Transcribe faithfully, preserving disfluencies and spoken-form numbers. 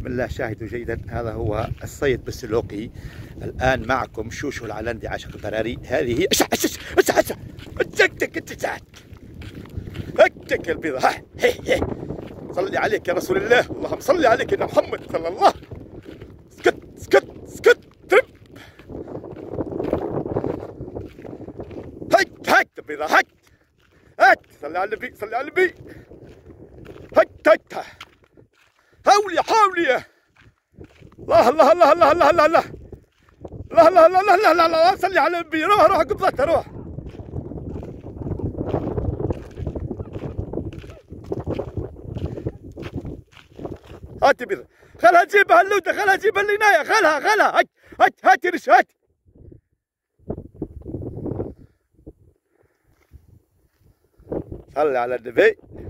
الله شاهدوا جيدا. هذا هو الصيد بالسلوقي. الآن معكم شوشو العلندي عاشق البراري. هذه هي أشع أشع أشع أشع أتك أتك أتك البيضة. ها هي هي صلي عليك يا رسول الله، اللهم صل عليك يا محمد صلى الله. سكت سكت سكت ترب. هك هك البيضة هك هك. صلي على النبي صلي على النبي. هك هك حولي حولي. الله الله الله الله الله الله الله الله الله الله الله الله الله. صلي على النبي. روح روح قبضتها روح. هاتي بيضة، خلها تجيبها اللوتة، خلها تجيبها العناية، خلها خلها. هات هات هاتي رش هات. صلي على النبي.